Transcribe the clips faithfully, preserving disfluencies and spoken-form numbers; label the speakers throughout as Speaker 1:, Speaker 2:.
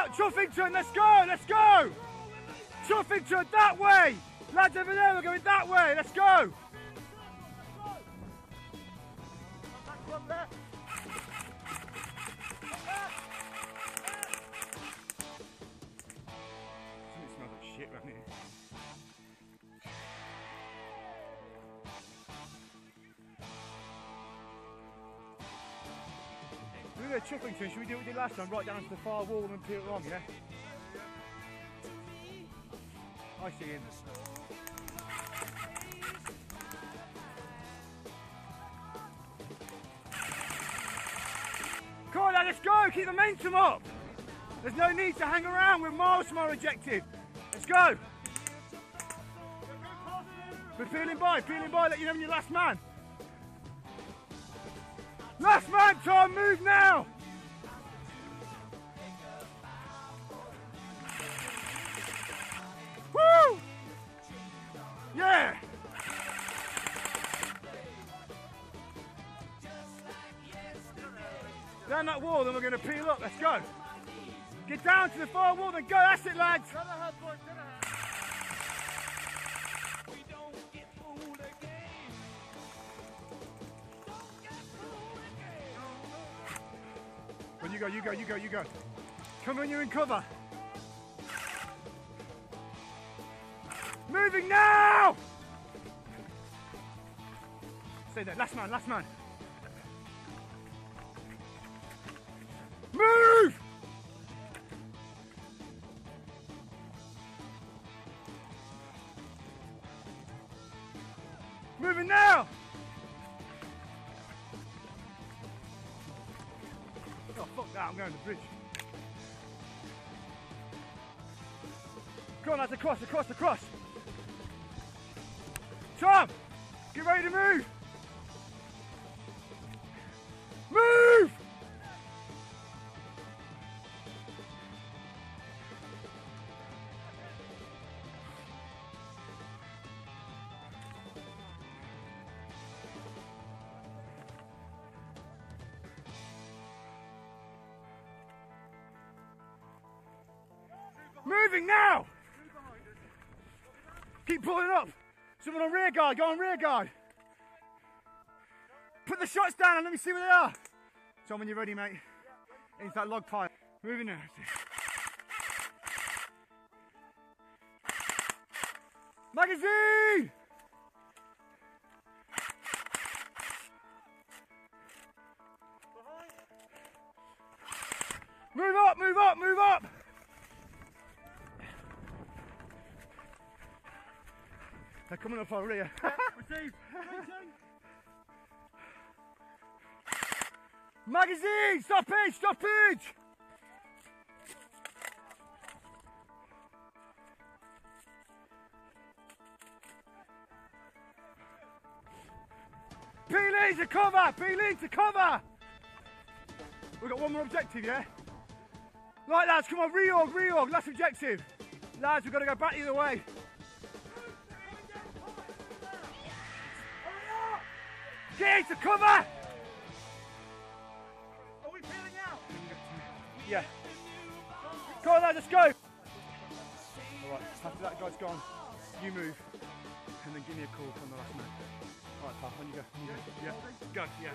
Speaker 1: Right, Chuffington, let's go, let's go! Chuffington, that way! Lads over there, we're going that way, let's go! It smells like shit around here. We're going to Chuffington, should we do what we did last time? Right down to the far wall and peel it along, yeah? I see him. Come on, let's go, keep the momentum up. There's no need to hang around, we're miles from our objective. Let's go. We're peeling by, peeling by, let you know when you're last man. Last man, Tom, move now. Woo! Yeah! Down that wall, then we're going to peel up. Let's go. Get down to the far wall, then go. That's it, lads. Well, you go, you go, you go, you go. Come when you're in cover. Moving now! Stay there, last man, last man. Move! Moving now! Oh, fuck that, I'm going to the bridge. Come on, lads, across, across, across. Tom, get ready to move. Move! Moving now! Keep pulling up. Someone on rear guard, go on rear guard. Put the shots down and let me see where they are. Tom, when you're ready, mate. Into that log pile. Moving now. Magazine! Move up, move up, move up! They're coming up our rear.
Speaker 2: Receive.
Speaker 1: Magazine! Stoppage! Stoppage! Peel in to cover! Peel in to cover! We've got one more objective, yeah? Right, lads, come on, reorg, reorg, last objective. Lads, we've got to go back the other way. Get into cover!
Speaker 2: Are we peeling out?
Speaker 1: Yeah. Come on, lads, let's go. Alright, after that guy's gone, you move. And then give me a call from the last man. Alright, pal, on you go. On you go. Yeah. Go, yeah.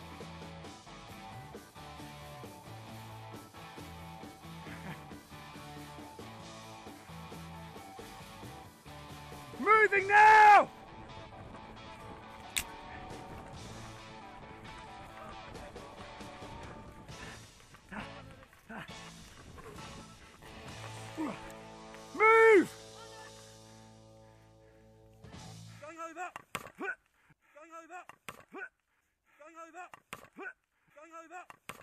Speaker 1: Moving now! Move!
Speaker 2: Going over! Going over! Going over! Going over!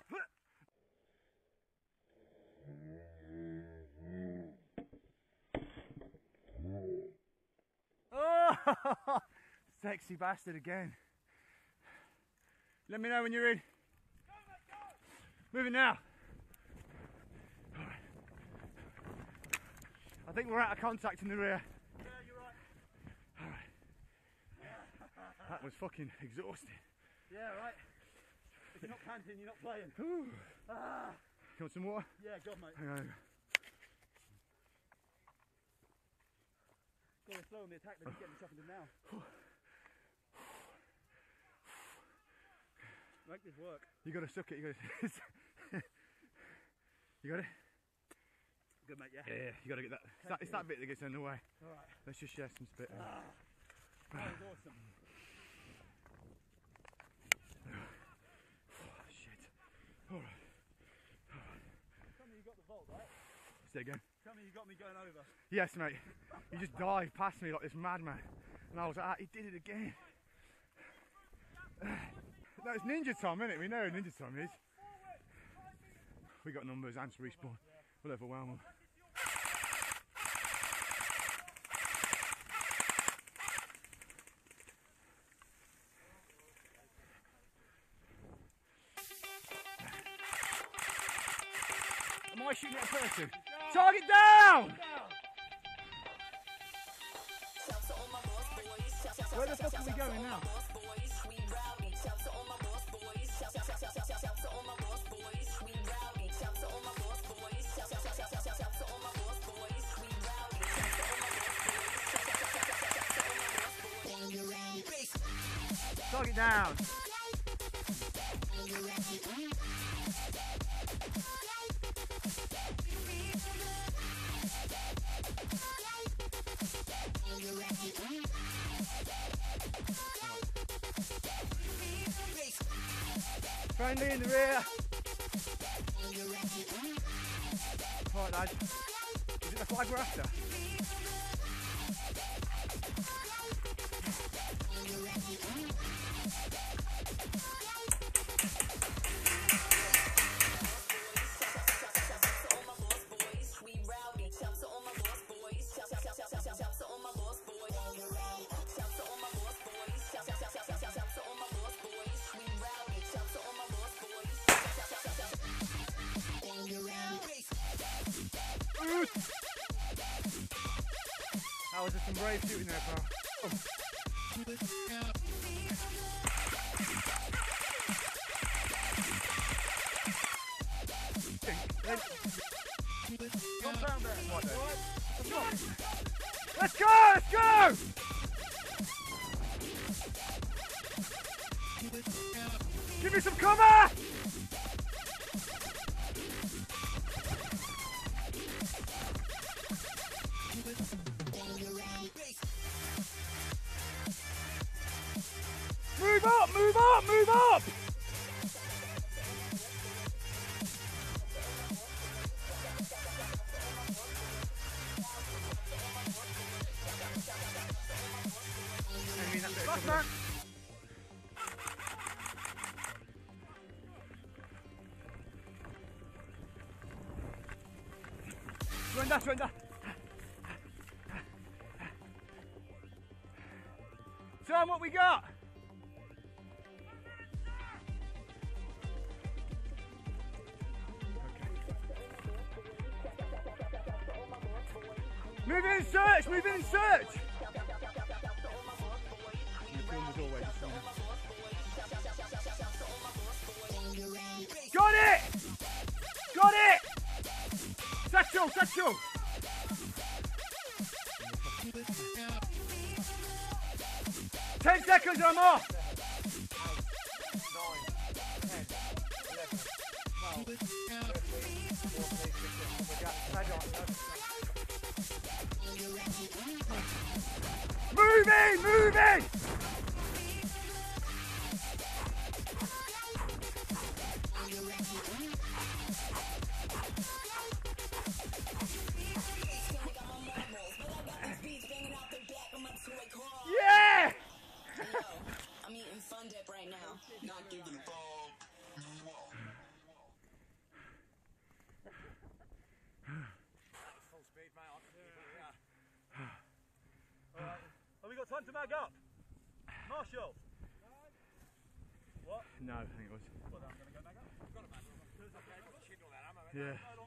Speaker 1: Oh, sexy bastard again. Let me know when you're in.
Speaker 2: Go, mate, go.
Speaker 1: Moving now. All right. I think we're out of contact in the rear.
Speaker 2: Yeah, you're right.
Speaker 1: All right. That was fucking exhausting.
Speaker 2: Yeah, right. If you're not panting, you're not playing.
Speaker 1: Ooh.
Speaker 2: Ah.
Speaker 1: You want some water?
Speaker 2: Yeah, God, mate.
Speaker 1: Hang on.
Speaker 2: going slow on the attack, then he's getting the chopping now. Make this work.
Speaker 1: You gotta suck it, you gotta You got it?
Speaker 2: Good mate, yeah?
Speaker 1: Yeah, yeah, you gotta get that. It's that, it's that bit that gets in the way.
Speaker 2: Alright.
Speaker 1: Let's just share some spit.
Speaker 2: Ah, that was awesome.
Speaker 1: Oh, shit. Alright.
Speaker 2: Tell me you got the vault, right?
Speaker 1: Say again.
Speaker 2: Tell me you got me going over.
Speaker 1: Yes, mate. You just dived past me like this madman. And I was like, ah, he did it again. No, it's ninja time, innit? We know ninja time is. We got numbers and to respawn. We'll overwhelm them. Am I shooting at a person? Target down! Where the fuck are we going now? Target down! Friendly in the rear. Right, lads. Is it the flag we're after? That was just some brave shooting there, pal. Oh.
Speaker 2: Come down there.
Speaker 1: Right there.
Speaker 2: Right.
Speaker 1: Let's go! Let's go! Give me some cover! Move up, move up, move up! Last man! Surrender, surrender! Tell them what we got! Move in search! Move in search! Got it! Got it! Satchel! Satchel! Ten seconds and I'm off! Moving! Moving! Yeah!
Speaker 3: I'm eating fun dip right now. Not giving a fuck.
Speaker 2: Full speed, mate. Yeah. Alright. Have we got time to mag up? Marshall? What?
Speaker 1: No, I think it was.
Speaker 2: Well, I'm going to go mag up. I've got a mag up.
Speaker 1: Yeah.